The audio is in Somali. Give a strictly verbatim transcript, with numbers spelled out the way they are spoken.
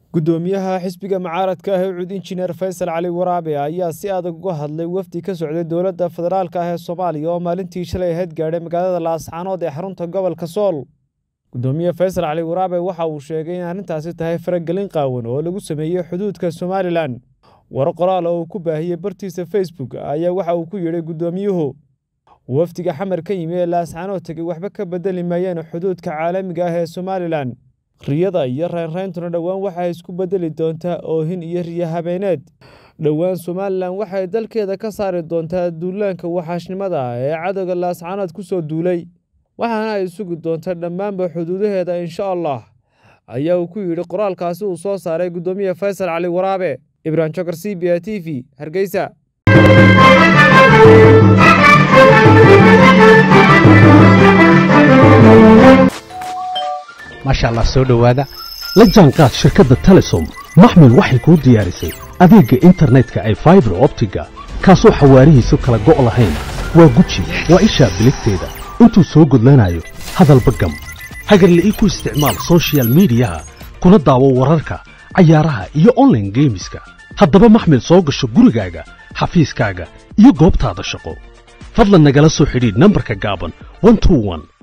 gudoomiyaha xisbiga mucaaradka ah ee Cud Engineer Faysal Cali Waraabe ayaa si adag uga hadlay wafdi ka socday dowladda federaalka ah ee Soomaaliya oo maalintii shalay ahayd gaadhay magaalada Laascaanood ee xarunta gobolka Sool. Gudoomiyaha Faysal Cali Waraabe waxa uu sheegay in arrintaasi tahay faragelin qaawan oo lagu sameeyay xuduudka Somaliland. war qoraal oo ku baahiyay bartiisa Facebook ayaa waxa uu ku yiri gudoomiyuhu wafdiga xamar ka yimid Laascaanood tagay waxba ka bedeli maayeen xuduudka caalamiga ah ee Somaliland. riyada iyo reeraantuna dhawaan waxa isku bedeli doontaa oohin iyo riya habeeneed. dhawaan Somaliland waxay dalkeeda ka saari doontaa duulaanka waxaashnimada ee cadawga Laascaanood ku soo duulay. waxaana ay sugi doontaa dhammaanba xuduudaheeda insha Allah. ayaa uu ku yiri qoraalkaasi uu soo saaray gudoomiyaha Faysal Cali Waraabe. Ibrahim Chakar C B A T V Hargeysa. ما شاء الله سو دhowaada la jaanqaad shirkadda Telesom maxmil waxay ku diyaarisay adeega internetka ay fiber optiga kaasoo xawaarihiisu kala go' lahayn waa guji waa isha biligteeda intuu soo gudlanayo hadalba gam hagarle ii ku isticmaal social media kuna daawo wararka ciyaaraha iyo online gameska haddaba maxmil soo gasho gurigaaga xafiiskaaga iyo goobtaada shaqo fadlan nagala soo xidhiidh nambarka gaaban one two one